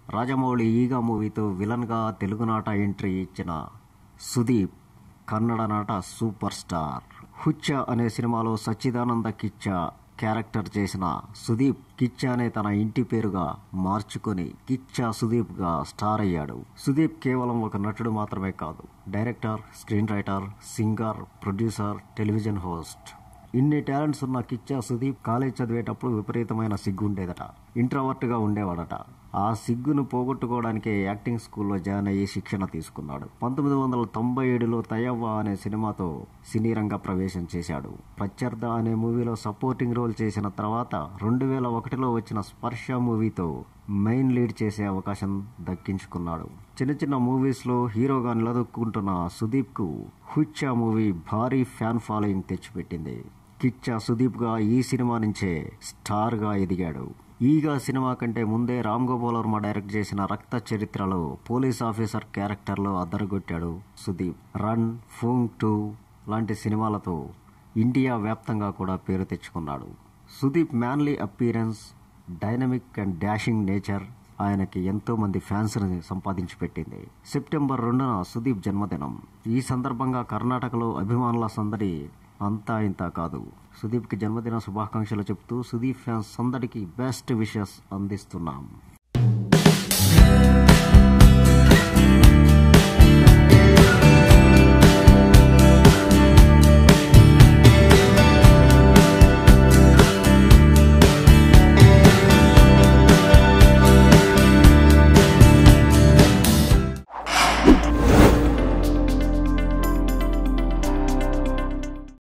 రాజమౌళి ఈగ మూవీతో విలన్గా తెలుగునాట ఎంట్రీ ఇచ్చిన సుదీప్ కన్నడ నాట సూపర్ స్టార్. హుచ్చా అనే సినిమాలో సచ్చిదానంద కిచ్చా క్యారెక్టర్ చేసిన సుదీప్ కిచ్చానే తన ఇంటి పేరుగా మార్చుకొని కిచ్చా సుదీప్ గా స్టార్ అయ్యాడు. సుదీప్ కేవలం ఒక నటుడు మాత్రమే కాదు, director, screen writer, singer, producer, television host. ఇన్ని టాలెంట్స్ ఉన్న కిచ్చా సుదీప్ కాలేజ్ చదివేటప్పుడు విపరీతమైన సిగ్గు ఉండేదట. ఇంట్రోవర్ట్ గా ఉండేవాడట. ఆ సిగ్గును పోగొట్టుకోవడానికే యాక్టింగ్ స్కూల్లో జాయిన్ అయ్యి శిక్షణ తీసుకున్నాడు. 1997లో తయవ్వ అనే సినిమాతో సినీ రంగ ప్రవేశం చేశాడు. ప్రత్యర్థ అనే మూవీలో సపోర్టింగ్ రోల్ చేసిన తర్వాత 2001లో వచ్చిన స్పర్శ మూవీతో మెయిన్ లీడ్ చేసే అవకాశం దక్కించుకున్నాడు. చిన్న చిన్న మూవీస్ లో హీరోగా నిలదొక్కుంటున్న సుదీప్ కు హుచ్చా మూవీ భారీ ఫ్యాన్ ఫాలోయింగ్ తెచ్చిపెట్టింది. కిచ్చా సుదీప్ గా ఈ సినిమా నుంచే స్టార్ గా ఎదిగాడు. ఈగా సినిమా కంటే ముందే రామ్ గోపాల్ వర్మ డైరెక్ట్ చేసిన రక్త చరిత్రలో పోలీస్ ఆఫీసర్ క్యారెక్టర్లో అద్దరగొట్టాడు సుదీప్. రన్, ఫూంగ్ 2 లాంటి సినిమాలతో ఇండియా వ్యాప్తంగా కూడా పేరు తెచ్చుకున్నాడు. Sudeep manly appearance, dynamic and dashing nature ఆయనకి ఎంతో మంది ఫ్యాన్స్ ని సంపాదించి పెట్టింది. సెప్టెంబర్ 2న సుదీప్ జన్మదినం. ఈ సందర్భంగా కర్ణాటకలో అభిమానుల సందడి అంతా ఇంత కాదు. సుదీప్ కి జన్మదిన శుభాకాంక్షలు చెప్తూ సుదీప్ ఫ్యాన్స్ అందరికీ బెస్ట్ విషెస్ అందిస్తున్నాం.